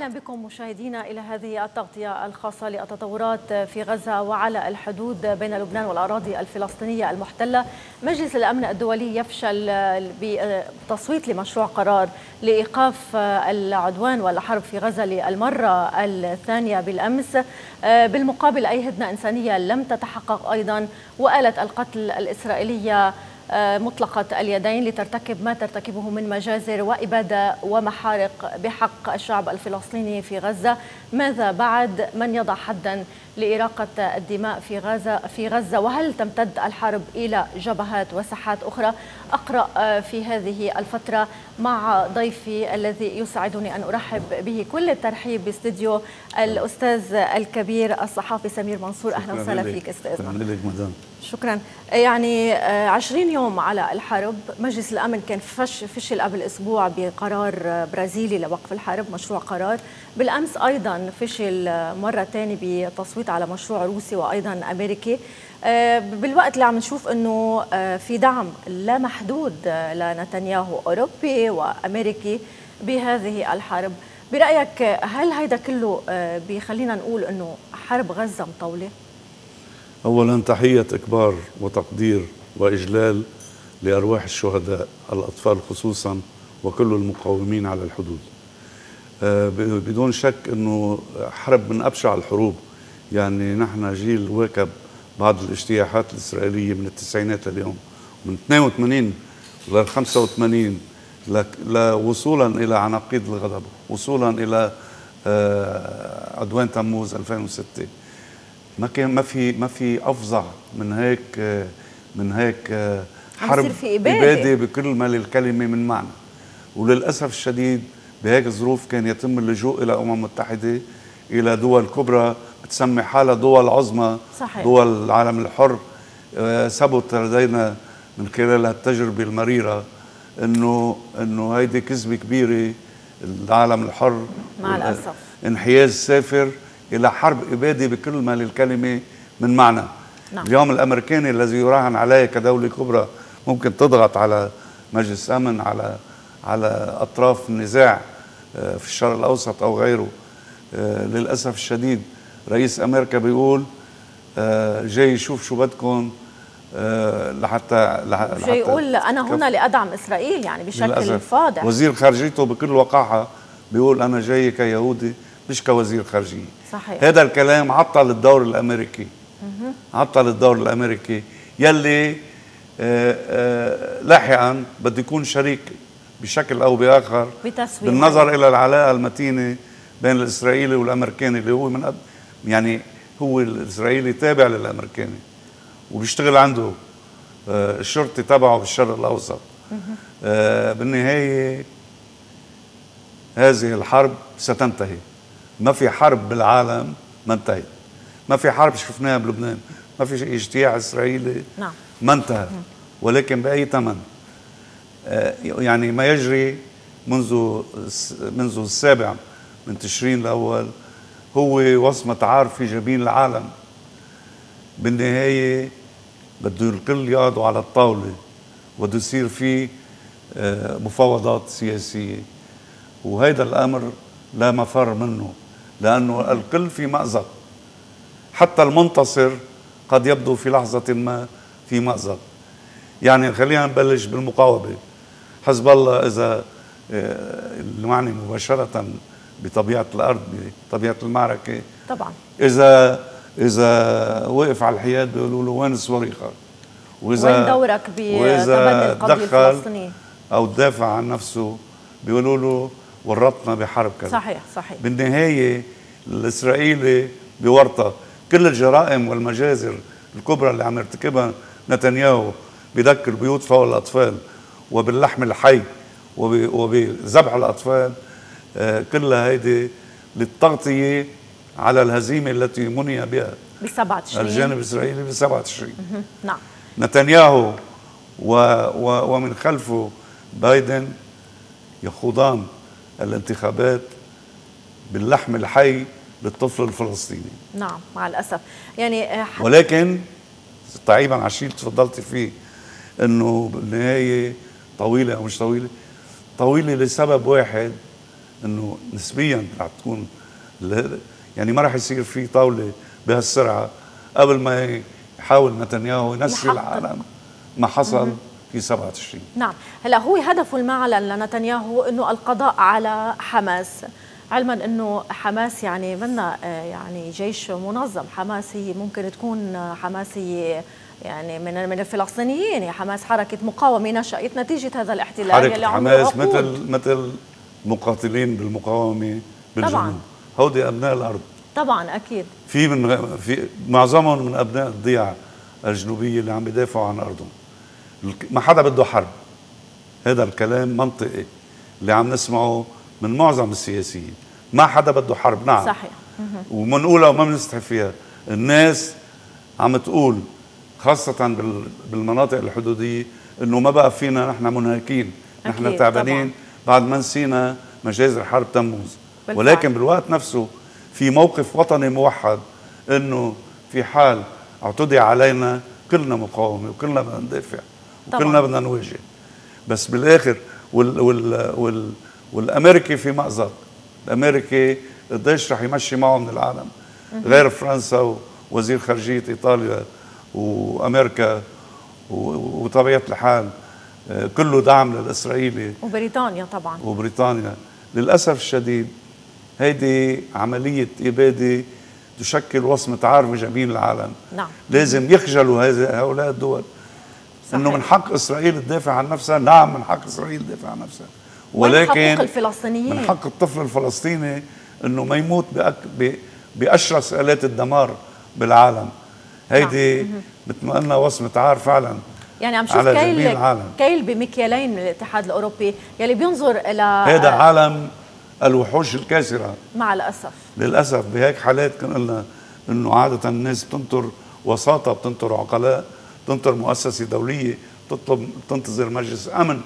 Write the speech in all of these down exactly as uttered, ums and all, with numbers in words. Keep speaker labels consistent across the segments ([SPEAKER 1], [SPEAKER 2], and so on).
[SPEAKER 1] أهلا بكم مشاهدينا إلى هذه التغطية الخاصة للتطورات في غزة وعلى الحدود بين لبنان والأراضي الفلسطينية المحتلة. مجلس الأمن الدولي يفشل بتصويت لمشروع قرار لإيقاف العدوان والحرب في غزة للمرة الثانية بالأمس. بالمقابل أي هدنة إنسانية لم تتحقق أيضا، وآلة القتل الإسرائيلية مطلقة اليدين لترتكب ما ترتكبه من مجازر وإبادة ومحارق بحق الشعب الفلسطيني في غزة. ماذا بعد؟ من يضع حدا لإراقة الدماء في غزة في غزة وهل تمتد الحرب إلى جبهات وساحات أخرى؟ أقرأ في هذه الفترة مع ضيفي الذي يسعدني أن أرحب به كل الترحيب باستديو الأستاذ الكبير الصحافي سمير منصور. أهلا وسهلا فيك أستاذنا. شكرا. يعني عشرين يوم على الحرب، مجلس الأمن كان فش فشل قبل أسبوع بقرار برازيلي لوقف الحرب، مشروع قرار. بالأمس أيضا فشل مرة ثانية بتصويت على مشروع روسي وأيضا أمريكي، بالوقت اللي عم نشوف أنه في دعم لا محدود لنتنياهو أوروبي وأمريكي بهذه الحرب. برأيك هل هيدا كله بيخلينا نقول أنه حرب غزة مطولة؟
[SPEAKER 2] أولا تحية إكبار وتقدير وإجلال لأرواح الشهداء الأطفال خصوصا وكل المقاومين على الحدود. بدون شك أنه حرب من أبشع الحروب. يعني نحن جيل واكب بعض الاجتياحات الإسرائيلية من التسعينات لليوم، من اثنين وثمانين ل خمسة وثمانين وصولا إلى عناقيد الغضب، وصولا إلى عدوان تموز ألفين وستة. ما كان ما في ما في افظع من هيك من هيك حرب إبادة بكل ما للكلمه من معنى. وللاسف الشديد بهيك ظروف كان يتم اللجوء الى الامم المتحده، الى دول كبرى بتسمي حالها دول عظمى، صحيح. دول العالم الحر. ثبت لدينا من خلال هالتجربه المريره انه انه هيدي كذبه كبيره. العالم الحر
[SPEAKER 1] مع الاسف
[SPEAKER 2] انحياز سافر إلى حرب إبادة بكل ما للكلمة من معنى. نعم. اليوم الأمريكاني الذي يراهن عليه كدولة كبرى ممكن تضغط على مجلس أمن، على على أطراف النزاع في الشرق الأوسط أو غيره. للأسف الشديد رئيس أمريكا بيقول جاي يشوف شو بدكم لحتى
[SPEAKER 1] جاي يقول أنا هنا لأدعم إسرائيل، يعني بشكل فاضح.
[SPEAKER 2] وزير خارجيته بكل وقاحة بيقول أنا جاي كيهودي مش كوزير خارجية.
[SPEAKER 1] صحيح.
[SPEAKER 2] هذا الكلام عطل الدور الأمريكي. مه. عطل الدور الأمريكي يلي آآ آآ لاحقا بده يكون شريك بشكل أو بآخر بالنظر عليك. إلى العلاقة المتينة بين الإسرائيلي والأمريكاني اللي هو من يعني هو الإسرائيلي تابع للأمريكاني وبيشتغل عنده الشرطي تبعه بالشرق الأوسط. بالنهاية هذه الحرب ستنتهي. ما في حرب بالعالم ما انتهت. ما في حرب شفناها بلبنان، ما في اجتياح اسرائيلي
[SPEAKER 1] نعم
[SPEAKER 2] ما انتهى، ولكن باي ثمن. آه يعني ما يجري منذ منذ السابع من تشرين الاول هو وصمة عار في جبين العالم. بالنهايه بده الكل يقعدوا على الطاوله وبده يصير في آه مفاوضات سياسيه، وهيدا الامر لا مفر منه، لأنه الكل في مأزق. حتى المنتصر قد يبدو في لحظة ما في مأزق. يعني خلينا نبلش بالمقاومة. حزب الله إذا اللي معني مباشرة بطبيعة الأرض، بطبيعة المعركة
[SPEAKER 1] طبعا،
[SPEAKER 2] إذا إذا وقف على الحياد بيقولوا له وين الصواريخ؟
[SPEAKER 1] وإذا وين دورك بتبني القضية الفلسطينية
[SPEAKER 2] أو تدافع عن نفسه بيقولوا له ورطنا بحرب كذا.
[SPEAKER 1] صحيح صحيح.
[SPEAKER 2] بالنهاية الإسرائيلي بورطة. كل الجرائم والمجازر الكبرى اللي عم يرتكبها نتنياهو بذكر بيوت فوق الأطفال وباللحم الحي وبذبح الأطفال، آه كلها هيدي للتغطية على الهزيمة التي مني بها
[SPEAKER 1] ب سبعة تشرين
[SPEAKER 2] الجانب الإسرائيلي ب سبعة تشرين.
[SPEAKER 1] نعم.
[SPEAKER 2] نتنياهو و و ومن خلفه بايدن يخوضان الانتخابات باللحم الحي للطفل الفلسطيني.
[SPEAKER 1] نعم مع الأسف. يعني
[SPEAKER 2] ولكن تعيبا على الشيء اللي تفضلتي فيه انه بالنهايه طويله او مش طويله، طويله لسبب واحد انه نسبيا رح تكون يعني ما رح يصير في طاوله بهالسرعه قبل ما يحاول نتنياهو ينسي العالم ما حصل في سبعة تشرين.
[SPEAKER 1] نعم، هلا هو هدفه المعلن لنتنياهو انه القضاء على حماس، علما انه حماس يعني منا يعني جيش منظم. حماس هي ممكن تكون حماس هي يعني من من الفلسطينيين، هي حماس حركه مقاومه نشأت نتيجه هذا الاحتلال
[SPEAKER 2] حركة
[SPEAKER 1] يلي
[SPEAKER 2] حماس مثل مثل مقاتلين بالمقاومه بالجنوب. طبعا هودي ابناء الارض
[SPEAKER 1] طبعا اكيد
[SPEAKER 2] في من في معظمهم من ابناء الضيعه الجنوبيه اللي عم يدافعوا عن ارضهم. ما حدا بده حرب، هذا الكلام منطقي اللي عم نسمعه من معظم السياسيين. ما حدا بده حرب، نعم
[SPEAKER 1] صحيح،
[SPEAKER 2] ومنقولها وما بنستحي فيها. الناس عم تقول خاصة بالمناطق الحدودية انه ما بقى فينا، نحن منهكين، نحن تعبانين بعد ما نسينا مجازر حرب تموز. ولكن بالوقت نفسه في موقف وطني موحد انه في حال اعتدي علينا كلنا مقاومة وكلنا بدنا ندافع وكلنا بدنا نواجه. بس بالاخر وال وال وال والامريكي في مأزق. الامريكي قديش رح يمشي معه من العالم غير فرنسا ووزير خارجية ايطاليا وامريكا وطبيعة الحال كله دعم للاسرائيلي
[SPEAKER 1] وبريطانيا طبعا.
[SPEAKER 2] وبريطانيا للاسف الشديد هيدي عملية ابادة تشكل وصمة عار بجميع العالم.
[SPEAKER 1] نعم.
[SPEAKER 2] لازم يخجلوا هؤلاء الدول. صحيح. انه من حق اسرائيل تدافع عن نفسها، نعم من حق اسرائيل تدافع عن نفسها، ولكن
[SPEAKER 1] حقوق الفلسطينيين،
[SPEAKER 2] من حق الطفل الفلسطيني انه ما يموت باشرس الات الدمار بالعالم. هيدي نعم. مثل ما قلنا وصمة عار فعلا.
[SPEAKER 1] يعني عم شوف كيل كيل بمكيالين من الاتحاد الاوروبي يلي بينظر الى
[SPEAKER 2] هذا عالم الوحوش الكاسرة
[SPEAKER 1] مع الاسف.
[SPEAKER 2] للاسف بهيك حالات كنا قلنا انه عادة الناس بتنطر وساطة، بتنطر عقلاء، بتنطر مؤسسة دولية، بتطلب بتنتظر مجلس امن.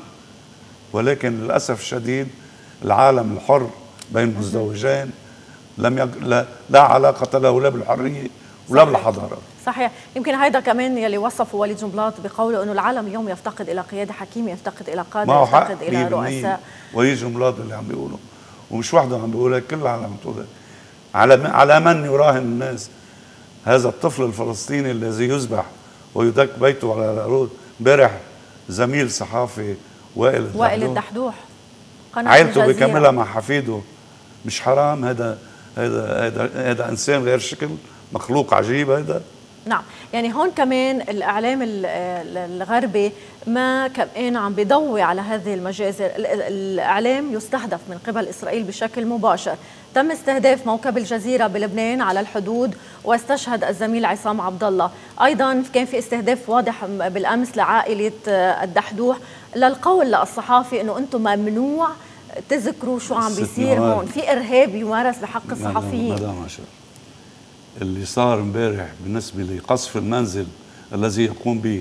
[SPEAKER 2] ولكن للاسف الشديد العالم الحر بين مزدوجين لم يج... لا... لا علاقة له لا بالحرية ولا بالحضارة.
[SPEAKER 1] صحيح، يمكن هيدا كمان يلي وصفه وليد جنبلاط بقوله انه العالم اليوم يفتقد الى قيادة حكيمة، يفتقد الى قادة، يفتقد الى رؤساء.
[SPEAKER 2] وليد جنبلاط اللي عم بيقوله ومش وحده عم بيقولها، كل العالم بتقولها. على على من يراهن الناس؟ هذا الطفل الفلسطيني الذي يذبح ويدك بيته على العروض. امبارح زميل صحافي وائل الدحدوح
[SPEAKER 1] وائل الدحدوح
[SPEAKER 2] عائلته بكملها مع حفيده. مش حرام؟ هذا هذا هذا هذا انسان غير شكل، مخلوق عجيب هذا.
[SPEAKER 1] نعم، يعني هون كمان الاعلام الغربي ما كمان عم بيضوي على هذه المجازر. الاعلام يستهدف من قبل اسرائيل بشكل مباشر. تم استهداف موكب الجزيره بلبنان على الحدود واستشهد الزميل عصام عبد الله. ايضا كان في استهداف واضح بالامس لعائله الدحدوح، للقول للصحافي انه انتم ممنوع تذكروا شو عم بيصير هون، في ارهاب يمارس بحق الصحفيين.
[SPEAKER 2] مدام عشر، اللي صار امبارح بالنسبه لقصف المنزل الذي يقوم به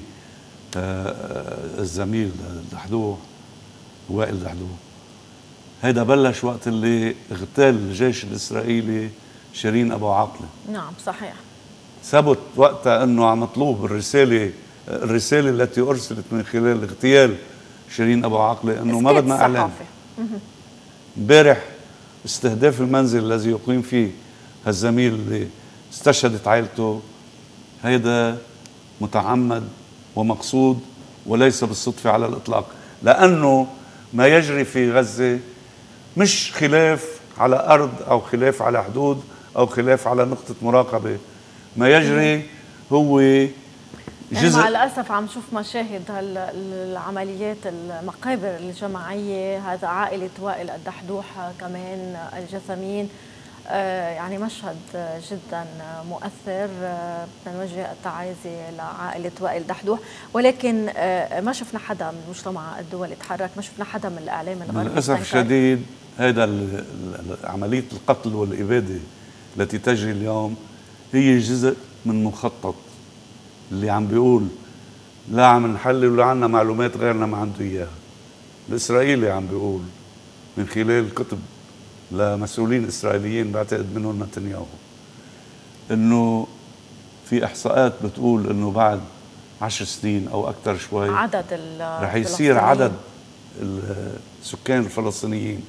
[SPEAKER 2] الزميل الدحدوح وائل الدحدوح، هيدا بلش وقت اللي اغتال الجيش الاسرائيلي شيرين ابو عاقله.
[SPEAKER 1] نعم صحيح.
[SPEAKER 2] ثبت وقتها انه عم مطلوب الرساله الرساله التي ارسلت من خلال اغتيال شيرين ابو عاقله انه ما بدنا اعلان. امبارح استهداف المنزل الذي يقيم فيه هالزميل اللي استشهدت عائلته، هيدا متعمد ومقصود وليس بالصدفة على الإطلاق. لأنه ما يجري في غزة مش خلاف على أرض أو خلاف على حدود أو خلاف على نقطة مراقبة. ما يجري هو جزء.
[SPEAKER 1] مع الأسف عم شوف مشاهد العمليات المقابر الجماعية، هذا عائلة وائل الدحدوح كمان الجثمين، يعني مشهد جدا مؤثر. بدنا نوجه التعازي لعائلة وائل الدحدوح، ولكن ما شفنا حدا من المجتمع الدولي يتحرك، ما شفنا حدا من الإعلام الغربي.
[SPEAKER 2] للأسف الشديد هذا عملية القتل والإبادة التي تجري اليوم هي جزء من مخطط اللي عم بيقول لا عم نحلل ولا عنا معلومات غيرنا ما عنده إياها. الإسرائيلي عم بيقول من خلال كتب لمسؤولين إسرائيليين بعتقد منهم نتنياهو إنه في إحصاءات بتقول إنه بعد عشر سنين أو أكثر شوي
[SPEAKER 1] عدد
[SPEAKER 2] رح يصير عدد السكان الفلسطينيين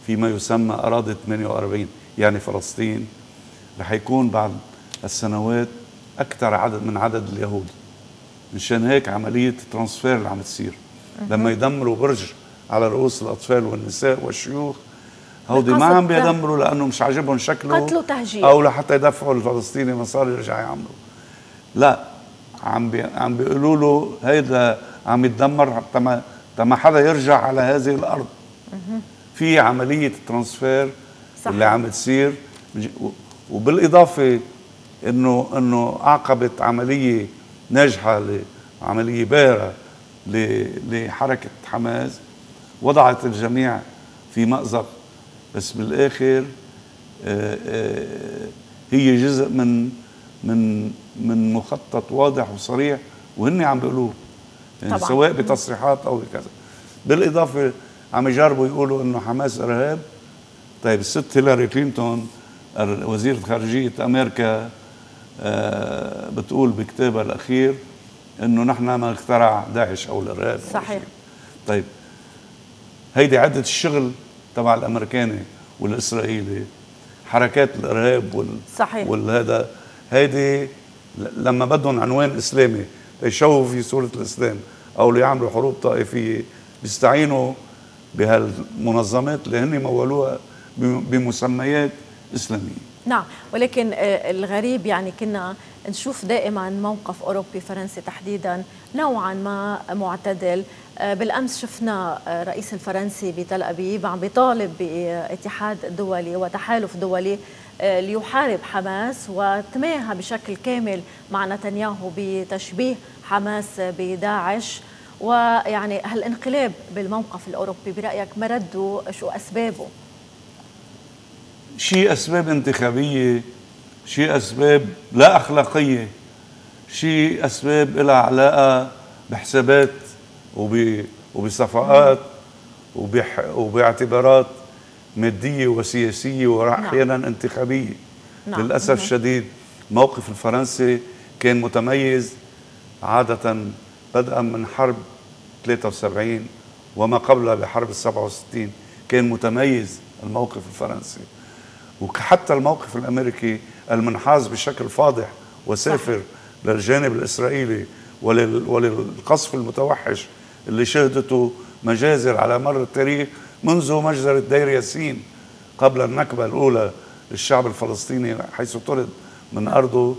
[SPEAKER 2] فيما يسمى أراضي ثمانية وأربعين، يعني فلسطين رح يكون بعد السنوات أكثر عدد من عدد اليهود. مشان هيك عملية ترانسفير اللي عم تصير لما يدمروا برج على رؤوس الأطفال والنساء والشيوخ، هودي ما عم بيدمروا لأنه مش عاجبهم شكله
[SPEAKER 1] قتل وتهجير،
[SPEAKER 2] أو لحتى يدفعوا الفلسطيني مصاري يرجع يعملوا. لا، عم بي عم بيقولوا له هيدا عم يتدمر حتى ما ما حدا يرجع على هذه الأرض. في عملية ترانسفير اللي عم تصير، وبالإضافة إنه إنه عقبت عملية ناجحة، عملية باهرة لحركة حماس، وضعت الجميع في مأزق، بس بالآخر هي جزء من من من مخطط واضح وصريح، وهن عم بيقولوه يعني سواء بتصريحات أو بكذا. بالإضافة عم يجربوا يقولوا إنه حماس إرهاب. طيب الست هيلاري كلينتون وزيرة خارجية أمريكا بتقول بكتابها الأخير إنه نحن ما اخترع داعش أو الإرهاب.
[SPEAKER 1] صحيح.
[SPEAKER 2] طيب هيدي عدة الشغل تبع الأمريكاني والإسرائيلي، حركات الإرهاب وال
[SPEAKER 1] صحيح.
[SPEAKER 2] والهذا هيدي لما بدهم عنوان إسلامي يشوهوا في صورة الإسلام أو ليعملوا حروب طائفية، بيستعينوا بهالمنظمات اللي هن مولوها بمسميات إسلامية.
[SPEAKER 1] نعم، ولكن الغريب يعني كنا نشوف دائما موقف أوروبي فرنسي تحديدا نوعا ما معتدل. بالأمس شفنا رئيس الفرنسي بتل أبيب عم بيطالب باتحاد دولي وتحالف دولي ليحارب حماس، وتماهى بشكل كامل مع نتنياهو بتشبيه حماس بداعش. ويعني هالانقلاب بالموقف الأوروبي برأيك مرده شو أسبابه؟
[SPEAKER 2] شيء أسباب انتخابية، شيء أسباب لا أخلاقية، شيء أسباب لها علاقة بحسابات وبصفقات وباعتبارات مادية وسياسية وأحيانا نعم. انتخابية. نعم. للأسف الشديد موقف الفرنسي كان متميز عادة بدءا من حرب ثلاثة وسبعين وما قبلها بحرب السبعة وستين، كان متميز الموقف الفرنسي. وحتى الموقف الأمريكي المنحاز بشكل فاضح وسافر صح. للجانب الإسرائيلي ولل... وللقصف المتوحش اللي شهدته مجازر على مر التاريخ منذ مجزرة دير ياسين قبل النكبة الأولى للشعب الفلسطيني حيث طرد من أرضه.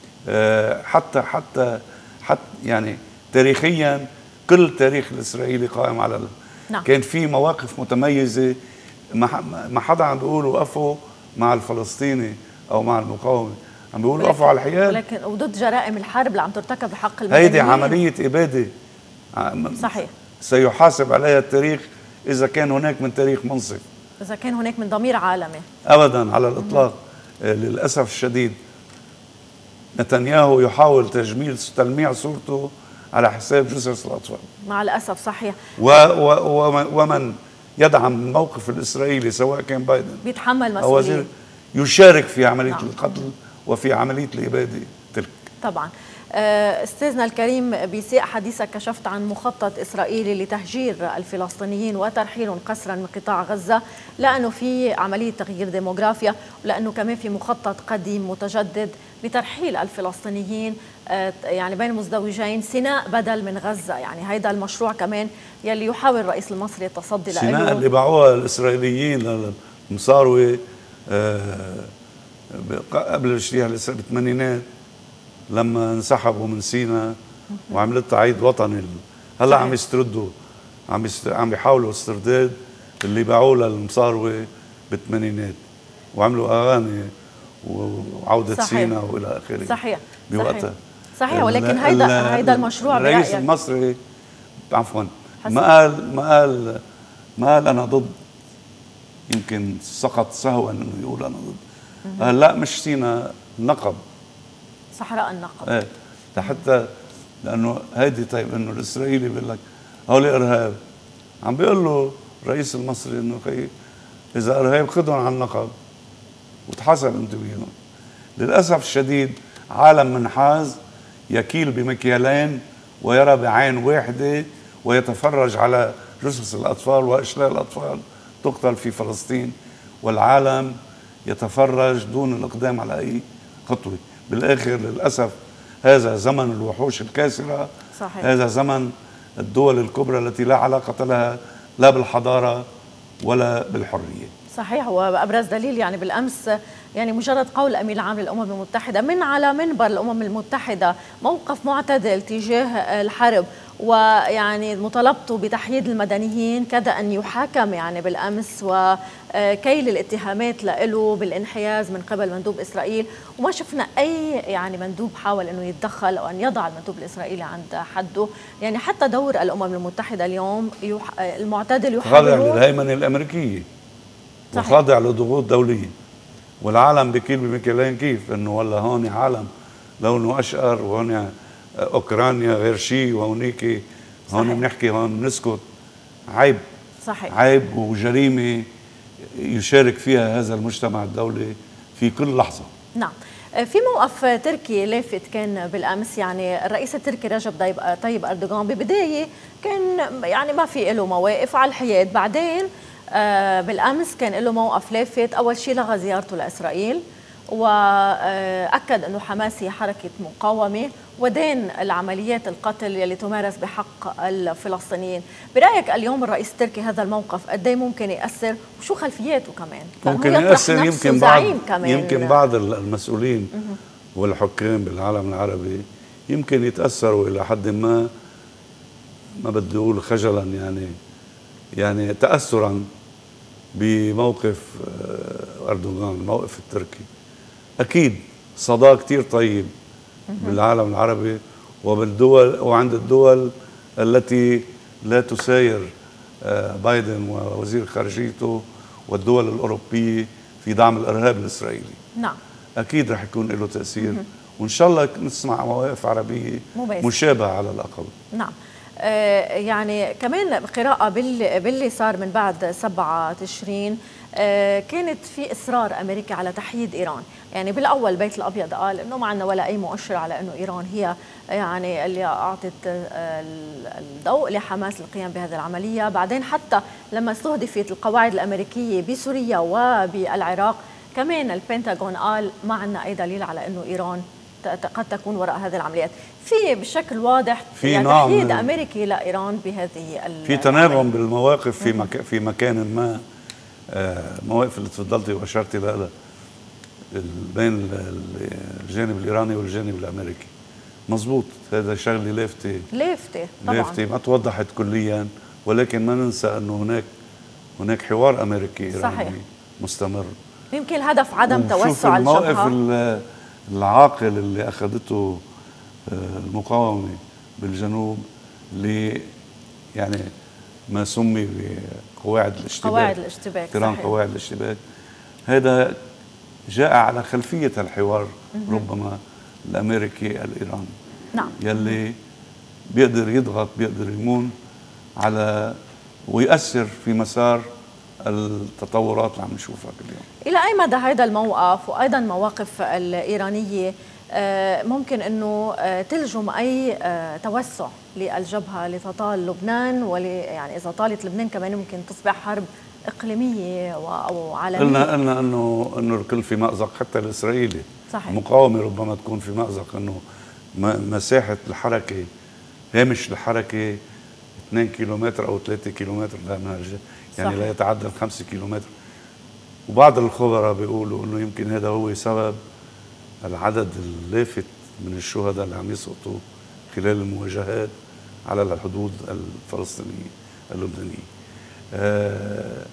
[SPEAKER 2] حتى حتى حتى يعني تاريخيا كل التاريخ الإسرائيلي قائم على نعم. كان في مواقف متميزة، ما حدا عم بيقول وقفوا مع الفلسطيني أو مع المقاومة، عم بيقولوا وقفوا على الحياد،
[SPEAKER 1] ولكن وضد جرائم الحرب اللي عم ترتكب بحق المدنيين.
[SPEAKER 2] هيدي عملية إبادة
[SPEAKER 1] صحيح
[SPEAKER 2] سيحاسب عليها التاريخ إذا كان هناك من تاريخ منصف،
[SPEAKER 1] إذا كان هناك من ضمير عالمي.
[SPEAKER 2] أبدا على الإطلاق. مم. للأسف الشديد نتنياهو يحاول تجميل تلميع صورته على حساب جثث الأطفال
[SPEAKER 1] مع الأسف. صحيح.
[SPEAKER 2] و و ومن يدعم الموقف الإسرائيلي سواء كان بايدن
[SPEAKER 1] بيتحمل مسؤولية،
[SPEAKER 2] يشارك في عملية نعم. القتل وفي عملية الإبادة تلك.
[SPEAKER 1] طبعا. أستاذنا الكريم، بسياق حديثك كشفت عن مخطط إسرائيلي لتهجير الفلسطينيين وترحيلهم قسرا من قطاع غزة، لأنه في عملية تغيير ديموغرافيا، ولأنه كمان في مخطط قديم متجدد لترحيل الفلسطينيين يعني بين مزدوجين سيناء بدل من غزة. يعني هيدا المشروع كمان يلي يحاول الرئيس المصري التصدي له.
[SPEAKER 2] سيناء اللي باعوها الإسرائيليين المصاروي قبل الاجتياح بالثمانينات لما انسحبوا من سيناء وعملتها عيد وطني. هلا عم يستردوا، عم يست... عم بيحاولوا استرداد اللي باعوه للمصاروي بالثمانينات، وعملوا اغاني وعوده صحيح. سيناء والى اخره.
[SPEAKER 1] صحيح
[SPEAKER 2] بوقتها.
[SPEAKER 1] صحيح. ولكن هيدا هيدا المشروع
[SPEAKER 2] الرئيس المصري عفوا ما قال ما قال ما قال انا ضد، يمكن سقط سهوا انه يقول انا ضد، قال لا مش سيناء، النقب،
[SPEAKER 1] صحراء النقب.
[SPEAKER 2] ايه لحتى لانه هيدي طيب انه الاسرائيلي بيقول لك هول ارهاب، عم بيقول له الرئيس المصري انه خي اذا ارهاب خذهم على النقب وتحاسب انت بيهم. للاسف الشديد عالم منحاز يكيل بمكيالين ويرى بعين واحده ويتفرج على جثث الاطفال واشلاء الاطفال تقتل في فلسطين، والعالم يتفرج دون الإقدام على أي خطوة. بالآخر للأسف هذا زمن الوحوش الكاسرة.
[SPEAKER 1] صحيح.
[SPEAKER 2] هذا زمن الدول الكبرى التي لا علاقة لها لا بالحضارة ولا بالحرية.
[SPEAKER 1] صحيح. وأبرز دليل يعني بالأمس يعني مجرد قول الأمين العام للأمم المتحدة من على منبر الأمم المتحدة موقف معتدل تجاه الحرب، ويعني مطالبته بتحييد المدنيين، كاد أن يحاكم يعني بالأمس، وكيل الاتهامات له بالانحياز من قبل مندوب إسرائيل، وما شفنا أي يعني مندوب حاول أنه يتدخل أو أن يضع المندوب الإسرائيلي عند حده. يعني حتى دور الأمم المتحدة اليوم المعتدل يحاول
[SPEAKER 2] خاضع للهيمنة الأمريكية وخاضع لضغوط دولية، والعالم بكيل بمكيالين، كيف انه والله هون عالم لونه اشقر وهون اوكرانيا غير شيء وهونيك هون بنحكي هون بنسكت. عيب.
[SPEAKER 1] صحيح.
[SPEAKER 2] عيب وجريمه يشارك فيها هذا المجتمع الدولي في كل لحظه.
[SPEAKER 1] نعم. في موقف تركي لافت كان بالامس، يعني الرئيس التركي رجب طيب اردوغان ببدايه كان يعني ما في له مواقف على الحياد، بعدين آه بالأمس كان له موقف لافت. أول شيء لغى زيارته لإسرائيل، وأكد أنه حماس هي حركة مقاومة، ودين العمليات القتل يلي تمارس بحق الفلسطينيين. برأيك اليوم الرئيس التركي هذا الموقف قد ايه ممكن يأثر، وشو خلفياته كمان؟
[SPEAKER 2] ممكن يأثر. يمكن بعض
[SPEAKER 1] كمان.
[SPEAKER 2] يمكن بعض المسؤولين والحكام بالعالم العربي يمكن يتأثروا إلى حد ما، ما بدي أقول خجلا، يعني يعني تأثرا بموقف أردوغان، الموقف التركي. أكيد صدى كتير طيب بالعالم العربي وبالدول وعند الدول التي لا تساير بايدن ووزير خارجيته والدول الأوروبية في دعم الإرهاب الإسرائيلي.
[SPEAKER 1] نعم.
[SPEAKER 2] أكيد رح يكون له تأثير، وإن شاء الله نسمع مواقف عربية مباشر. مشابهة على الأقل.
[SPEAKER 1] نعم. يعني كمان قراءة باللي صار من بعد سبعة تشرين، كانت في إصرار أمريكي على تحييد إيران. يعني بالأول البيت الأبيض قال إنه ما عندنا ولا أي مؤشر على إنه إيران هي يعني اللي أعطت الضوء لحماس للقيام بهذه العملية. بعدين حتى لما استهدفت القواعد الأمريكية بسوريا وبالعراق كمان البنتاغون قال ما عندنا أي دليل على إنه إيران قد تكون وراء هذه العمليات. في بشكل واضح في يعني تحييد امريكي لايران بهذه
[SPEAKER 2] في تناغم بالمواقف في مك في مكان ما. المواقف اللي تفضلتي واشرتي لها بين الجانب الايراني والجانب الامريكي مزبوط. هذا شغله لافته
[SPEAKER 1] لافته طبعا
[SPEAKER 2] لافته ما توضحت كليا، ولكن ما ننسى انه هناك هناك حوار امريكي ايراني صحيح. مستمر.
[SPEAKER 1] يمكن الهدف عدم توسع الجبهه.
[SPEAKER 2] الموقف العاقل اللي اخذته المقاومه بالجنوب ل يعني ما سمي بقواعد الاشتباك،
[SPEAKER 1] قواعد الاشتباك
[SPEAKER 2] احترام قواعد الاشتباك، هذا جاء على خلفيه الحوار ربما الامريكي الايراني.
[SPEAKER 1] نعم.
[SPEAKER 2] يلي بيقدر يضغط، بيقدر يمون على ويأثر في مسار التطورات اللي عم نشوفها كل يوم.
[SPEAKER 1] إلى أي مدى هذا الموقف وأيضا مواقف الإيرانية ممكن أنه تلجم أي توسع للجبهة لتطال لبنان، ول يعني إذا طالت لبنان كمان ممكن تصبح حرب إقليمية أو عالمية؟
[SPEAKER 2] قلنا قلنا أنه أنه الكل في مأزق، حتى الإسرائيلي.
[SPEAKER 1] صحيح.
[SPEAKER 2] المقاومة ربما تكون في مأزق، أنه مساحة الحركة، هامش الحركة اثنين كيلومتر أو ثلاثة كيلومتر لا يعني صحيح. لا يتعدى خمسة كيلومتر. وبعض الخبراء بيقولوا انه يمكن هذا هو سبب العدد اللافت من الشهداء اللي عم يسقطوا خلال المواجهات على الحدود الفلسطينية اللبنانية. آه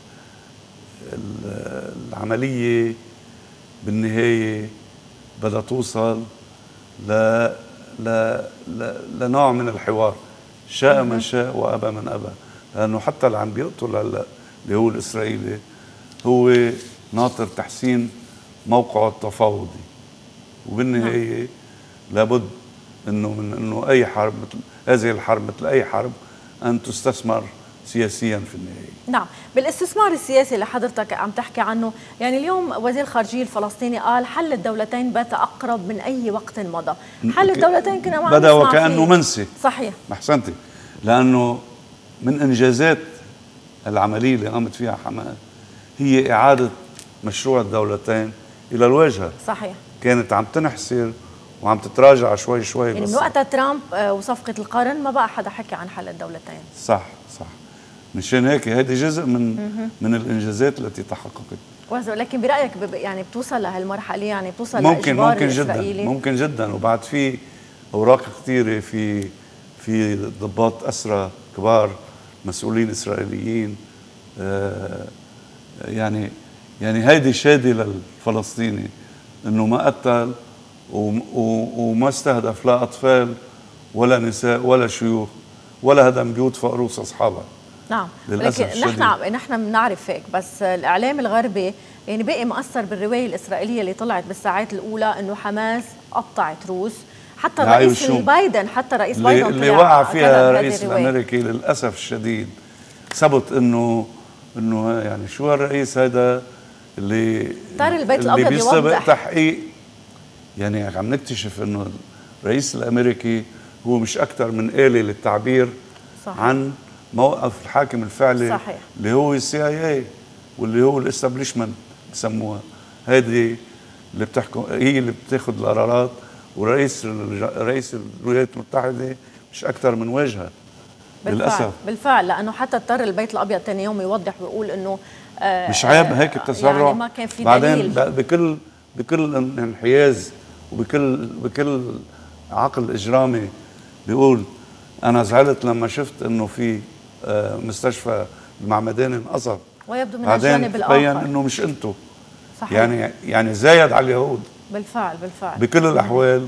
[SPEAKER 2] العملية بالنهاية بدها توصل ل ل لنوع من الحوار، شاء من شاء وأبى من أبى، لأنه حتى اللي عم بيقتل هلا اللي هو الإسرائيلي هو ناطر تحسين موقعه التفاوضي، وبالنهاية لابد انه من انه اي حرب مثل هذه الحرب مثل اي حرب ان تستثمر سياسيا في النهاية.
[SPEAKER 1] نعم، بالاستثمار السياسي اللي حضرتك عم تحكي عنه، يعني اليوم وزير الخارجية الفلسطيني قال حل الدولتين بات أقرب من أي وقت مضى. حل الدولتين كنا ما
[SPEAKER 2] بدأ وكأنه منسي.
[SPEAKER 1] صحيح.
[SPEAKER 2] أحسنتي، لأنه من إنجازات العملية اللي قامت فيها حماس هي إعادة مشروع الدولتين إلى الواجهة.
[SPEAKER 1] صحيح.
[SPEAKER 2] كانت عم تنحسر وعم تتراجع شوي شوي.
[SPEAKER 1] يعني من وقتها ترامب وصفقة القرن ما بقى حدا حكي عن حل الدولتين.
[SPEAKER 2] صح صح. مشان هيك هيدي جزء من من الإنجازات التي تحققت.
[SPEAKER 1] لكن برأيك يعني بتوصل لهالمرحلة، يعني بتوصل
[SPEAKER 2] ممكن
[SPEAKER 1] لإجبار
[SPEAKER 2] ممكن
[SPEAKER 1] الإسرائيلي؟
[SPEAKER 2] جدا ممكن جدا. وبعد في أوراق كثيرة في في ضباط أسرى كبار مسؤولين إسرائيليين. آه يعني يعني هيدي شهادة للفلسطيني انه ما قتل وما استهدف لا اطفال ولا نساء ولا شيوخ ولا هدم بيوت فوق رؤوس اصحابها.
[SPEAKER 1] نعم. لكن نحن نحن بنعرف هيك، بس الاعلام الغربي يعني بقي مؤثر بالروايه الاسرائيليه اللي طلعت بالساعات الاولى انه حماس قطعت روس. حتى رئيس بايدن حتى رئيس
[SPEAKER 2] اللي
[SPEAKER 1] بايدن
[SPEAKER 2] اللي وقع فيها الرئيس الامريكي للاسف الشديد. ثبت انه انه يعني شو هالرئيس هذا اللي
[SPEAKER 1] طار البيت
[SPEAKER 2] اللي
[SPEAKER 1] الابيض
[SPEAKER 2] بيسبق تحقيق. يعني عم نكتشف انه الرئيس الامريكي هو مش اكثر من آلة للتعبير صحيح. عن موقف الحاكم الفعلي صحيح. اللي هو السي اي اي واللي هو الاستابليشمنت بسموها. هذه اللي بتحكم، هي اللي بتاخذ القرارات، ورئيس رئيس الولايات المتحده مش اكثر من واجهه.
[SPEAKER 1] بالفعل للاسف بالفعل، لانه حتى اضطر البيت الابيض ثاني يوم يوضح ويقول انه
[SPEAKER 2] آه مش عيب هيك التسرع.
[SPEAKER 1] يعني ما كان في
[SPEAKER 2] بعدين دليل. بكل بكل انحياز وبكل بكل عقل اجرامي بيقول انا زعلت لما شفت انه في آه مستشفى المعمداني انقصف،
[SPEAKER 1] ويبدو من الجانب الاخر
[SPEAKER 2] بين انه مش انتم. صحيح. يعني يعني زايد على اليهود.
[SPEAKER 1] بالفعل بالفعل.
[SPEAKER 2] بكل الاحوال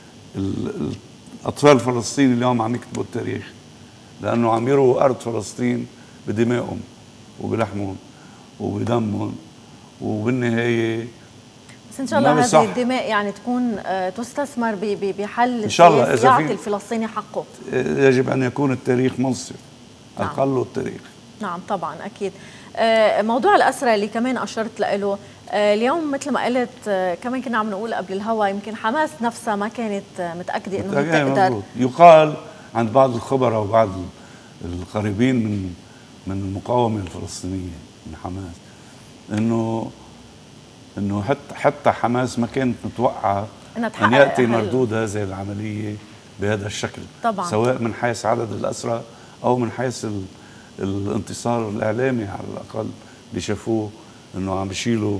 [SPEAKER 2] الاطفال الفلسطينيين اليوم عم يكتبوا التاريخ، لانه عم يرووا ارض فلسطين بدمائهم وبلحمهم وبدمهم، وبالنهايه
[SPEAKER 1] بس ان شاء الله هذه الدماء يعني تكون تستثمر بحل
[SPEAKER 2] ان شاء الله
[SPEAKER 1] اذا يعطي الفلسطيني حقه.
[SPEAKER 2] يجب ان يكون التاريخ منصف. نعم. اقل التاريخ.
[SPEAKER 1] نعم طبعا اكيد. موضوع الاسرى اللي كمان اشرت له اليوم مثل ما قلت كمان كنا عم نقول قبل الهوا، يمكن حماس نفسها ما كانت متاكده انه هي تقدر.
[SPEAKER 2] يقال عند بعض الخبراء وبعض القريبين من من المقاومه الفلسطينيه من حماس انه انه حتى حتى حماس ما كانت متوقعه ان ياتي مردود هذه العمليه بهذا الشكل
[SPEAKER 1] طبعا،
[SPEAKER 2] سواء من حيث عدد الاسرى او من حيث الانتصار الاعلامي على الاقل اللي شافوه انه عم بيشيلوا،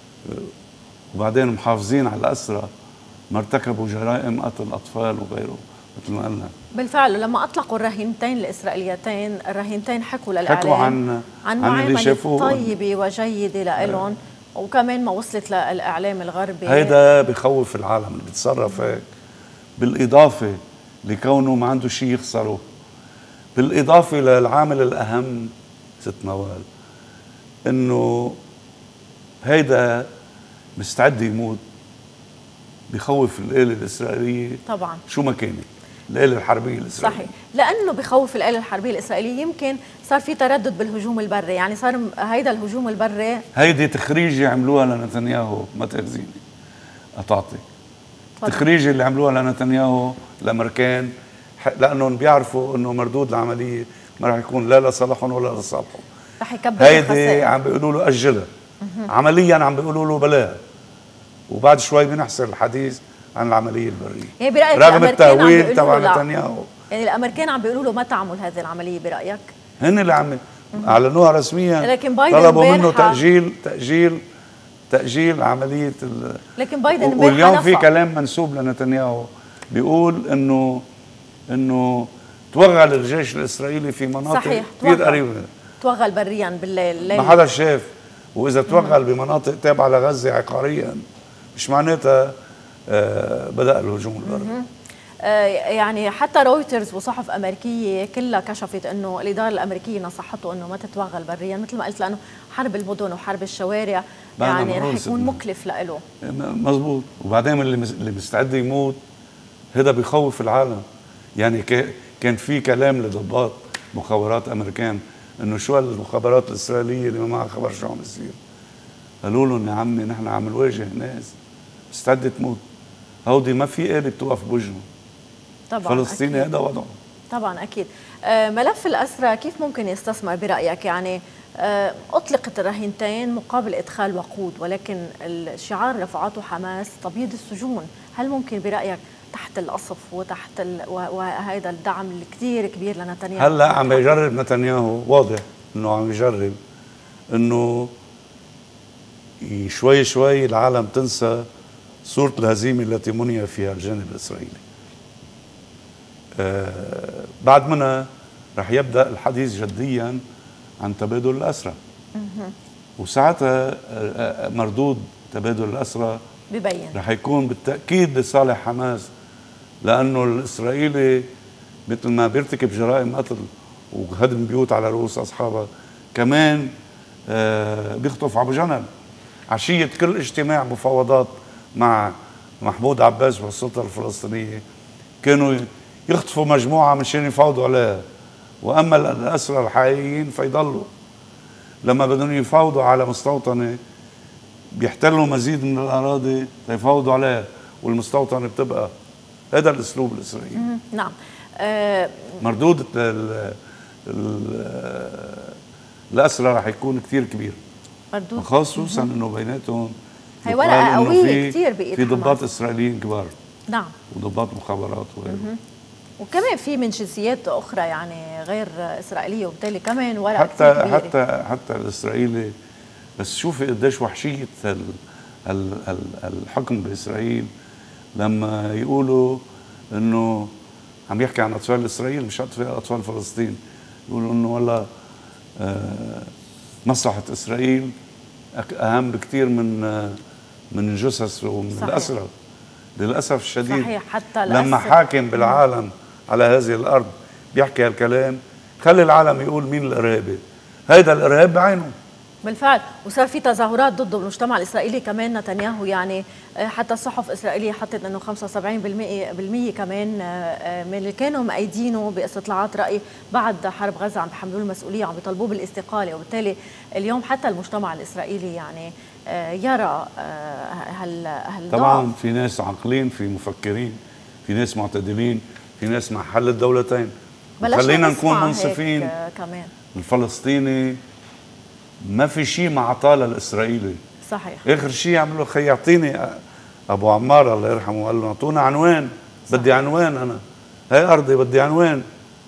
[SPEAKER 2] وبعدين محافظين على الاسرى ما ارتكبوا جرائم قتل اطفال وغيره مثل ما قلنا.
[SPEAKER 1] بالفعل لما اطلقوا الرهينتين الاسرائيليتين، الرهينتين حكوا للاعلام
[SPEAKER 2] حكوا عن
[SPEAKER 1] عن معامله طيبه وجيده لهم، وكمان ما وصلت للاعلام الغربي.
[SPEAKER 2] هيدا بخوف العالم اللي بيتصرف هيك، بالاضافه لكونه ما عنده شيء يخسره، بالاضافه للعامل الاهم ست نوال انه هيدا مستعد يموت. بخوف الآلة الإسرائيلية
[SPEAKER 1] طبعا
[SPEAKER 2] شو ما كانت الآلة الحربية الإسرائيلية.
[SPEAKER 1] صحيح، لأنه بخوف الآلة الحربية الإسرائيلية يمكن صار في تردد بالهجوم البري، يعني صار هيدا الهجوم البري
[SPEAKER 2] هيدي تخريجة عملوها لنتنياهو، ما تأخذيني أتعطي تخريجة اللي عملوها لنتنياهو الأمريكان، لأنهم بيعرفوا إنه مردود العملية ما راح يكون لا لصالحهم ولا لصالحهم.
[SPEAKER 1] رح يكبر
[SPEAKER 2] هيدي عم بيقولوا له أجلها، عمليا عم بيقولوا له بلاها، وبعد شوي بنحصر الحديث عن العمليه البريه.
[SPEAKER 1] يعني برأيك
[SPEAKER 2] رغم التهويل تبع نتنياهو.
[SPEAKER 1] يعني الامريكان عم بيقولوا له ما تعمل هذه العمليه برايك؟
[SPEAKER 2] هن اللي عم اعلنوها رسميا،
[SPEAKER 1] لكن بايدن
[SPEAKER 2] طلبوا منه تاجيل تاجيل تاجيل عمليه ال...
[SPEAKER 1] لكن بايدن
[SPEAKER 2] واليوم في كلام منسوب لنتنياهو بيقول انه انه توغل الجيش الاسرائيلي في مناطق كثير قريبه.
[SPEAKER 1] توغل بريا بالليل،
[SPEAKER 2] ما حدا شاف، واذا توغل بمناطق تابعه لغزه عقاريا مش معناتها آه بدأ الهجوم البري.
[SPEAKER 1] آه يعني حتى رويترز وصحف أمريكية كلها كشفت أنه الإدارة الأمريكية نصحته أنه ما تتوغل بريا مثل ما قلت، لأنه حرب المدن وحرب الشوارع يعني رح يكون مكلف له.
[SPEAKER 2] مزبوط، وبعدين اللي اللي مستعد يموت هذا بيخوف العالم. يعني كان في كلام لضباط مخابرات أمريكان إنه شو المخابرات الإسرائيلية اللي ما معها خبر شو عم بيصير. قالوا لهم يا عمي نحن عم نواجه ناس مستعدة تموت، هودي ما في آلة بتوقف بوجههم.
[SPEAKER 1] طبعا
[SPEAKER 2] فلسطيني هذا وضعه.
[SPEAKER 1] طبعا أكيد. ملف الأسرى كيف ممكن يستثمر برأيك؟ يعني أطلقت الرهينتين مقابل إدخال وقود، ولكن الشعار رفعته حماس تبييض السجون، هل ممكن برأيك تحت القصف وتحت ال... وهذا الدعم الكثير كبير لنتنياهو؟
[SPEAKER 2] هلا عم يجرب نتنياهو، واضح انه عم يجرب انه شوي شوي العالم تنسى صورة الهزيمة التي مني فيها الجانب الإسرائيلي. آه بعد منها رح يبدأ الحديث جديا عن تبادل الأسرى، وساعتها مردود تبادل الأسرى
[SPEAKER 1] ببين
[SPEAKER 2] رح يكون بالتأكيد لصالح حماس، لأنه الإسرائيلي مثل ما بيرتكب جرائم قتل وهدم بيوت على رؤوس أصحابها، كمان آه بيخطف أبو جنب. عشية كل اجتماع مفاوضات مع محمود عباس والسلطة الفلسطينية كانوا يخطفوا مجموعة مشان يفاوضوا عليها، وأما الأسرى الحقيقيين فيضلوا. لما بدهم يفاوضوا على مستوطنة بيحتلوا مزيد من الأراضي ليفاوضوا عليها، والمستوطنة بتبقى. هذا الأسلوب الإسرائيلي.
[SPEAKER 1] نعم. أه
[SPEAKER 2] مردود الأسرى رح يكون كثير كبير،
[SPEAKER 1] مردود
[SPEAKER 2] خصوصا انه بيناتهم
[SPEAKER 1] هي ورقه قويه كثير بايد
[SPEAKER 2] في ضباط اسرائيليين كبار.
[SPEAKER 1] نعم.
[SPEAKER 2] وضباط مخابرات وغيره،
[SPEAKER 1] وكمان في من جنسيات اخرى يعني غير اسرائيليه، وبالتالي كمان ورقه
[SPEAKER 2] حتى
[SPEAKER 1] كثير كبيره.
[SPEAKER 2] حتى حتى الاسرائيلي، بس شوفي قديش وحشيه الحكم باسرائيل لما يقولوا انه عم يحكي عن اطفال اسرائيل مش اطفال فلسطين، يقولوا انه والله آه مصلحة إسرائيل أهم بكثير من من الجثث ومن الأسرى. للأسف الشديد
[SPEAKER 1] صحيح. حتى
[SPEAKER 2] لما حاكم بالعالم على هذه الأرض بيحكي هالكلام، خلي العالم يقول مين الإرهابي. هيدا الإرهاب بعينه.
[SPEAKER 1] بالفعل، وصار في تظاهرات ضده بالمجتمع الإسرائيلي كمان. نتنياهو يعني حتى الصحف الإسرائيلية حطت أنه خمسة وسبعين بالمئة كمان من اللي كانوا مأيدينه باستطلاعات رأي بعد حرب غزة عم بيحملوا المسؤولية، عم بيطالبوه بالاستقالة. وبالتالي اليوم حتى المجتمع الإسرائيلي يعني يرى هال هالضعف.
[SPEAKER 2] طبعا في ناس عاقلين، في مفكرين، في ناس معتدلين، في ناس مع حل الدولتين. خلينا نكون منصفين
[SPEAKER 1] كمان.
[SPEAKER 2] الفلسطيني ما في شيء ما عطاه للاسرائيلي.
[SPEAKER 1] صحيح.
[SPEAKER 2] اخر شيء عملوا خي يعطيني ابو عمار الله يرحمه، قال له اعطونا عنوان. صحيح. بدي عنوان، انا هي ارضي بدي عنوان،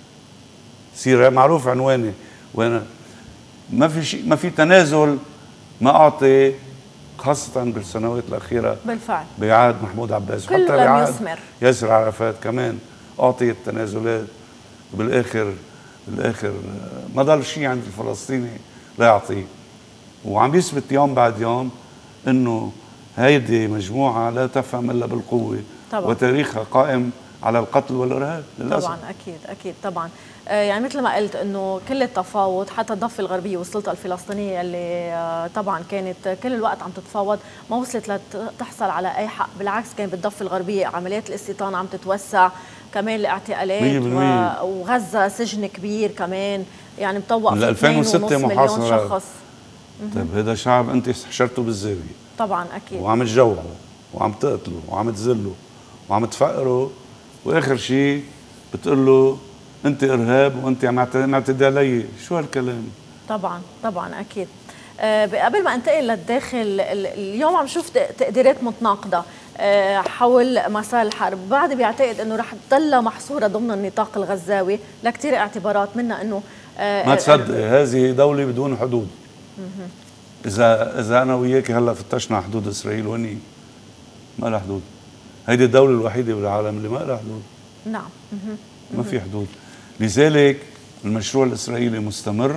[SPEAKER 2] صير معروف عنواني. وانا ما في شيء، ما في تنازل ما اعطي، خاصه بالسنوات الاخيره.
[SPEAKER 1] بالفعل
[SPEAKER 2] بعهد محمود عباس
[SPEAKER 1] حتى بعهد
[SPEAKER 2] ياسر عرفات كمان اعطي التنازلات، وبالاخر بالاخر ما ضل شيء عند الفلسطيني لا يعطيه. وعم يثبت يوم بعد يوم انه هيدي مجموعه لا تفهم الا بالقوه. طبعا. وتاريخها قائم على القتل والارهاب للاسف.
[SPEAKER 1] طبعا اكيد اكيد طبعا. آه يعني مثل ما قلت انه كل التفاوض حتى الضفه الغربيه والسلطه الفلسطينيه اللي آه طبعا كانت كل الوقت عم تتفاوض ما وصلت لتحصل على اي حق، بالعكس كان بالضفه الغربيه عمليات الاستيطان عم تتوسع، كمان الاعتقالات وغزه سجن كبير كمان يعني مطوق في
[SPEAKER 2] ألفين وستة
[SPEAKER 1] مليون شخص.
[SPEAKER 2] طيب هذا شعب انت حشرته بالزاويه.
[SPEAKER 1] طبعا اكيد.
[SPEAKER 2] وعم تجوعه وعم تقتله وعم تذله وعم تفقره، واخر شيء بتقول له انت ارهاب وانت عم تعتدي علي. شو هالكلام؟
[SPEAKER 1] طبعا طبعا اكيد. أه قبل ما انتقل للداخل، اليوم عم شوف تقديرات متناقضه أه حول مسار الحرب. بعض بيعتقد انه رح تضل محصوره ضمن النطاق الغزاوي لكثير اعتبارات، منها انه أه
[SPEAKER 2] ما تصدق هذه دوله بدون حدود. اذا اذا انا وياك هلا فتشنا حدود اسرائيل وين ما لها حدود. هيدي الدوله الوحيده بالعالم اللي ما لها حدود.
[SPEAKER 1] نعم.
[SPEAKER 2] ما في حدود. لذلك المشروع الاسرائيلي مستمر،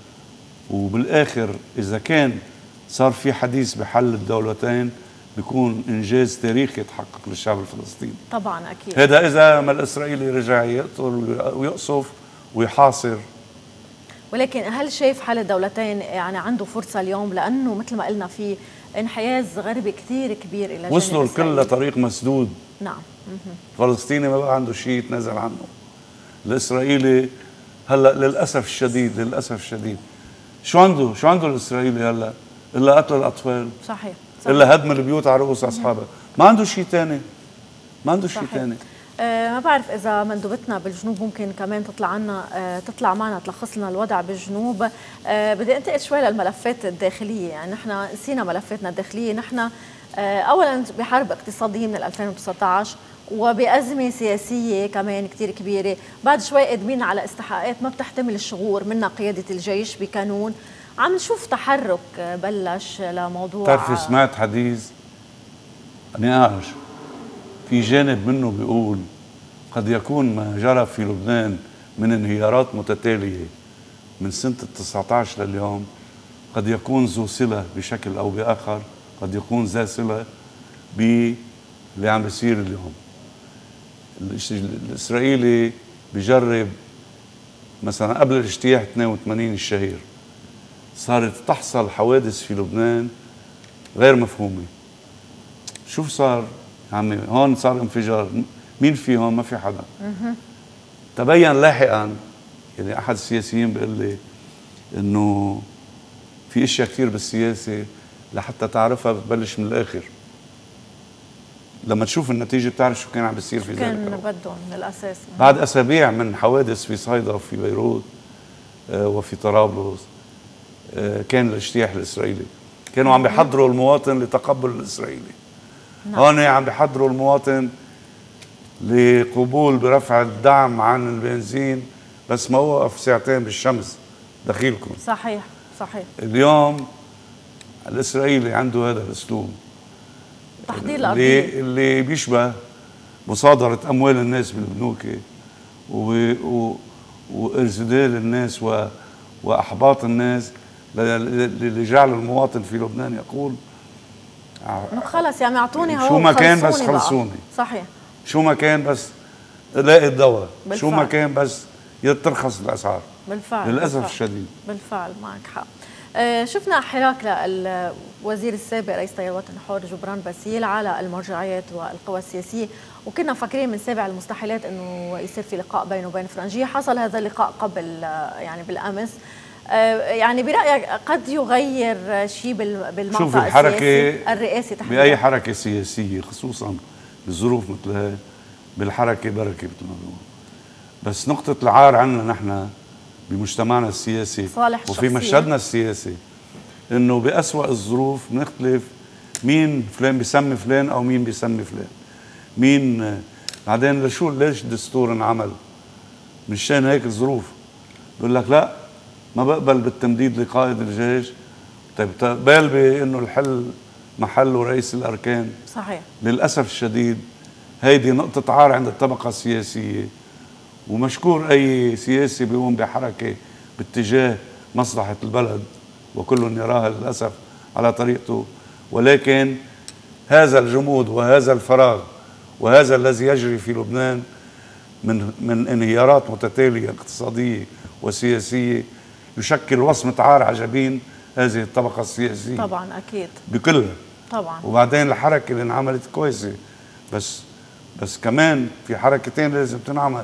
[SPEAKER 2] وبالاخر اذا كان صار في حديث بحل الدولتين بيكون انجاز تاريخي يتحقق للشعب الفلسطيني.
[SPEAKER 1] طبعا اكيد.
[SPEAKER 2] هذا اذا ما الاسرائيلي رجع يقتل ويقصف ويحاصر.
[SPEAKER 1] ولكن هل شايف حل الدولتين يعني عنده فرصه اليوم؟ لانه مثل ما قلنا في انحياز غربي كثير كبير الى
[SPEAKER 2] وصلوا الكل لطريق مسدود.
[SPEAKER 1] نعم.
[SPEAKER 2] الفلسطيني ما بقى عنده شيء يتنازل عنه. الاسرائيلي هلا للاسف الشديد للاسف الشديد شو عنده شو عنده الاسرائيلي هلا الا قتل الاطفال.
[SPEAKER 1] صحيح, صحيح.
[SPEAKER 2] الا هدم البيوت على رؤوس اصحابها. ما عنده شيء ثاني ما عنده شيء ثاني.
[SPEAKER 1] أه ما بعرف اذا مندوبتنا بالجنوب ممكن كمان تطلع عنا أه تطلع معنا تلخص لنا الوضع بالجنوب. أه بدي انتقل شوي للملفات الداخليه، يعني نحن نسينا ملفاتنا الداخليه. نحن أه اولا بحرب اقتصاديه من ألفين وتسعة عشر وبأزمة سياسية كمان كتير كبيرة، بعد شوي قادمين على استحقاقات ما بتحتمل الشغور منها قيادة الجيش بقانون. عم نشوف تحرك بلش لموضوع.
[SPEAKER 2] بتعرفي سمعت حديث نقاش في جانب منه بيقول قد يكون ما جرى في لبنان من انهيارات متتالية من سنة التسعة عشر لليوم قد يكون ذو صلة بشكل أو بآخر، قد يكون ذا صلة باللي عم بيصير اليوم. الإسرائيلي بجرب مثلا قبل الاجتياح اثنين وثمانين الشهير صارت تحصل حوادث في لبنان غير مفهومة. شوف صار عمي هون صار انفجار، مين في هون؟ ما في حدا. تبين لاحقا، يعني احد السياسيين بيقول لي انه في اشياء كثير بالسياسه لحتى تعرفها بتبلش من الاخر، لما تشوف النتيجه بتعرف شو كان عم بيصير في ذلك.
[SPEAKER 1] كان بدهم من الاساس
[SPEAKER 2] بعد اسابيع من حوادث في صيدا وفي بيروت آه وفي طرابلس آه كان الاجتياح الاسرائيلي، كانوا عم بيحضروا المواطن لتقبل الاسرائيلي. نعم. هون عم بيحضروا المواطن لقبول برفع الدعم عن البنزين بس ما وقف ساعتين بالشمس دخيلكم.
[SPEAKER 1] صحيح صحيح.
[SPEAKER 2] اليوم الاسرائيلي عنده هذا الاسلوب
[SPEAKER 1] تحضير
[SPEAKER 2] اللي, اللي بيشبه مصادرة اموال الناس بالبنوك وارسدال الناس و... واحباط الناس لجعل المواطن في لبنان يقول
[SPEAKER 1] خلص يعني اعطوني
[SPEAKER 2] شو ما كان بس خلصوني.
[SPEAKER 1] صحيح.
[SPEAKER 2] شو ما كان بس الاقي الدواء، شو ما كان بس ترخص الاسعار.
[SPEAKER 1] بالفعل
[SPEAKER 2] للاسف
[SPEAKER 1] بالفعل.
[SPEAKER 2] الشديد.
[SPEAKER 1] بالفعل معك حق. آه شفنا حراك للوزير السابق رئيس تيار الوطن الحر جبران باسيل على المرجعيات والقوى السياسيه، وكنا فاكرين من سابع المستحيلات انه يصير في لقاء بينه وبين فرنجيه. حصل هذا اللقاء قبل يعني بالامس. يعني برأيك قد يغير شيء بالمنطقة السياسي الرئاسي تحديدا؟
[SPEAKER 2] بأي حركة سياسية خصوصا بظروف مثل هاي بالحركة بركة مثل ما بيقولوا، بس نقطة العار عنا نحن بمجتمعنا السياسي وفي مشهدنا السياسي انه بأسوأ الظروف بنختلف مين فلان بيسمي فلان او مين بيسمي فلان مين. بعدين لشو ليش الدستور انعمل؟ مشان هيك الظروف. بقول لك لا ما بقبل بالتمديد لقائد الجيش. طيب بقبل بانه الحل محله رئيس الاركان.
[SPEAKER 1] صحيح.
[SPEAKER 2] للاسف الشديد هيدي نقطة عار عند الطبقة السياسية، ومشكور اي سياسي بيقوم بحركة باتجاه مصلحة البلد وكل يراها للاسف على طريقته، ولكن هذا الجمود وهذا الفراغ وهذا الذي يجري في لبنان من من انهيارات متتالية اقتصادية وسياسية يشكل وصمة عار على جبين هذه الطبقة السياسية.
[SPEAKER 1] طبعا أكيد
[SPEAKER 2] بكلها
[SPEAKER 1] طبعا.
[SPEAKER 2] وبعدين الحركة اللي انعملت كويسة، بس بس كمان في حركتين لازم تنعمل.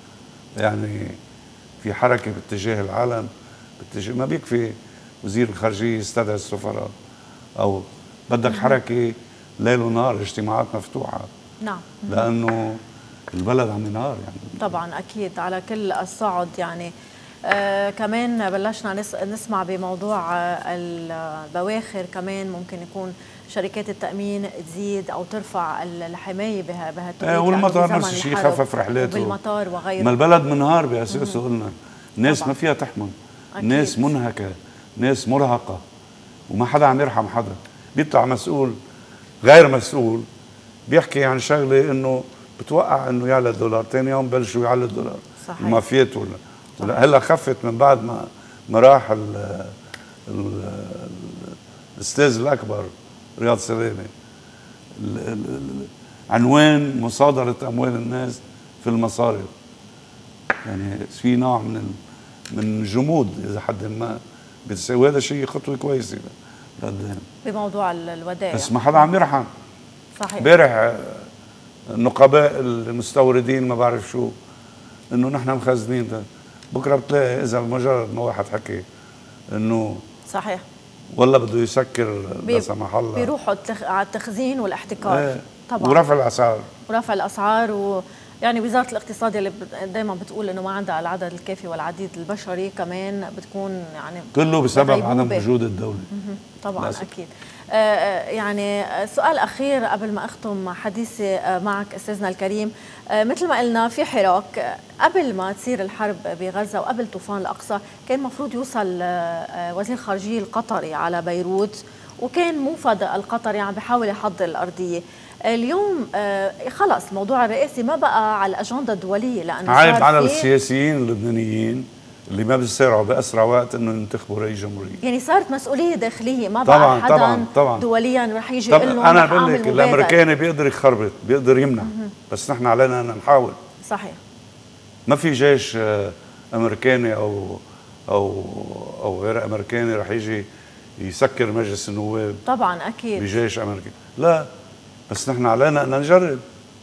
[SPEAKER 2] يعني في حركة باتجاه العالم، باتجاه ما بيكفي وزير الخارجية يستدعي السفراء، أو بدك حركة ليل ونهار اجتماعات مفتوحة.
[SPEAKER 1] نعم.
[SPEAKER 2] لأنه البلد عم ينهار يعني.
[SPEAKER 1] طبعا أكيد على كل الصعد. يعني آه كمان بلشنا نس نسمع بموضوع آه البواخر، كمان ممكن يكون شركات التأمين تزيد أو ترفع الحماية بها بهالتوقيت.
[SPEAKER 2] آه والمطار نفس الشيء يخفف رحلاته
[SPEAKER 1] بالمطار وغيره.
[SPEAKER 2] ما البلد منهار بأساسه. قلنا الناس ما فيها تحمل، الناس منهكة، ناس مرهقة وما حدا عم يرحم حدا. بيطلع مسؤول غير مسؤول بيحكي عن شغلة انه بتوقع انه يعلى الدولار، ثاني يوم بلشوا يعلى الدولار. صحيح. المافيات ولا ولا هلا خفت من بعد ما ما راح ال ال الاستاذ الاكبر رياض سلامه. عنوان مصادرة اموال الناس في المصارف. يعني في نوع من من جمود اذا حد ما بتساوي. هذا شيء خطوه كويسه لقدام
[SPEAKER 1] بموضوع الودائع، بس
[SPEAKER 2] ما حدا عم يرحم.
[SPEAKER 1] صحيح.
[SPEAKER 2] امبارح النقباء المستوردين ما بعرف شو انه نحن مخزنين ده. بكره بتلاقي اذا مجرد ما واحد حكي انه
[SPEAKER 1] صحيح
[SPEAKER 2] والله بده يسكر لا سمح الله
[SPEAKER 1] بيروحوا على التخزين والاحتكار.
[SPEAKER 2] ايه. طبعا ورفع الاسعار
[SPEAKER 1] ورفع الاسعار و يعني وزارة الاقتصاد اللي دائما بتقول انه ما عندها العدد الكافي والعديد البشري كمان بتكون يعني
[SPEAKER 2] كله بسبب عدم وجود الدولة.
[SPEAKER 1] طبعا لازم. اكيد. آه يعني سؤال اخير قبل ما اختم حديثي معك استاذنا الكريم. آه مثل ما قلنا في حراك قبل ما تصير الحرب بغزة وقبل طوفان الأقصى كان المفروض يوصل آه وزير الخارجية القطري على بيروت، وكان موفد القطري عم بيحاول يحضر الأرضية. اليوم آه خلص موضوع الرئاسي ما بقى على الأجندة الدولية، لأنه
[SPEAKER 2] عيب على السياسيين اللبنانيين اللي ما بيسارعوا بأسرع وقت انه ينتخبوا رئيس جمهورية.
[SPEAKER 1] يعني صارت مسؤولية داخلية، ما
[SPEAKER 2] طبعاً
[SPEAKER 1] بقى حدا
[SPEAKER 2] طبعاً طبعاً
[SPEAKER 1] دوليا رح يجي يقول لهم
[SPEAKER 2] انا بقول لك الامريكاني بيقدر يخربط، بيقدر يمنع، بس نحن علينا ان نحاول.
[SPEAKER 1] صحيح.
[SPEAKER 2] ما في جيش امريكاني او او او غير امريكاني رح يجي يسكر مجلس النواب.
[SPEAKER 1] طبعا اكيد
[SPEAKER 2] بجيش امريكي، لا، بس نحن علينا ان نجرب.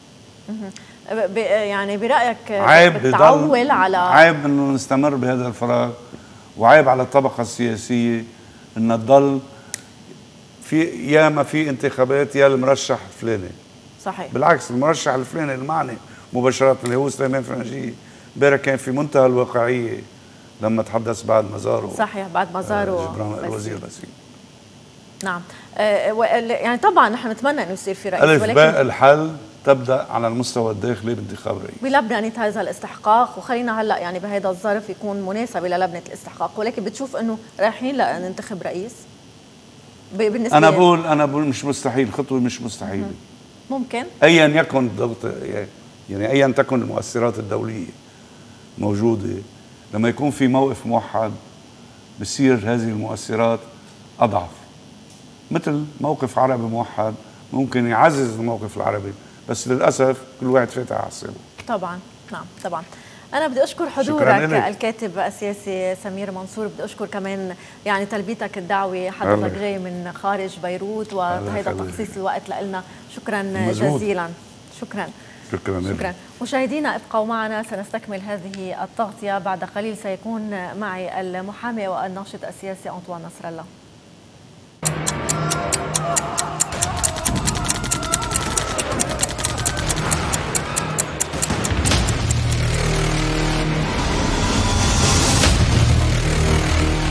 [SPEAKER 1] يعني برايك
[SPEAKER 2] عيب
[SPEAKER 1] بتعول على
[SPEAKER 2] عيب انه نستمر بهذا الفراغ، وعيب على الطبقه السياسيه انها تضل في يا ما في انتخابات يا المرشح الفلاني.
[SPEAKER 1] صحيح.
[SPEAKER 2] بالعكس المرشح الفلاني المعني مباشره اللي هو سليمان فرنجيه امبارح كان في منتهى الواقعيه لما تحدث بعد ما زاره.
[SPEAKER 1] صحيح بعد ما زاره
[SPEAKER 2] جبران الوزير باسيل.
[SPEAKER 1] نعم. آه يعني طبعا نحن نتمنى انه يصير في رئيس،
[SPEAKER 2] ولكن باء الحل تبدا على المستوى الداخلي بانتخاب رئيس
[SPEAKER 1] بلبنه هذا الاستحقاق، وخلينا هلا يعني بهذا الظرف يكون مناسب للبنه الاستحقاق، ولكن بتشوف انه رايحين لننتخب رئيس؟
[SPEAKER 2] بالنسبه انا بقول انا بقول مش مستحيل، خطوه مش مستحيله.
[SPEAKER 1] ممكن
[SPEAKER 2] ايا يكن الضغط، يعني ايا تكن المؤثرات الدوليه موجوده، لما يكون في موقف موحد بصير هذه المؤثرات اضعف. مثل موقف عربي موحد ممكن يعزز الموقف العربي، بس للاسف كل واحد فاتح على حسابه.
[SPEAKER 1] طبعا نعم طبعا. أنا بدي أشكر حضورك الكاتب السياسي سمير منصور، بدي أشكر كمان يعني تلبيتك الدعوة، حضرتك جاي من خارج بيروت وهذا تخصيص الوقت لنا، شكرا
[SPEAKER 2] مزبوط.
[SPEAKER 1] جزيلا. شكرا
[SPEAKER 2] شكرا
[SPEAKER 1] شكرا. مشاهدينا ابقوا معنا، سنستكمل هذه التغطية بعد قليل. سيكون معي المحامي والناشط السياسي أنطوان نصر الله.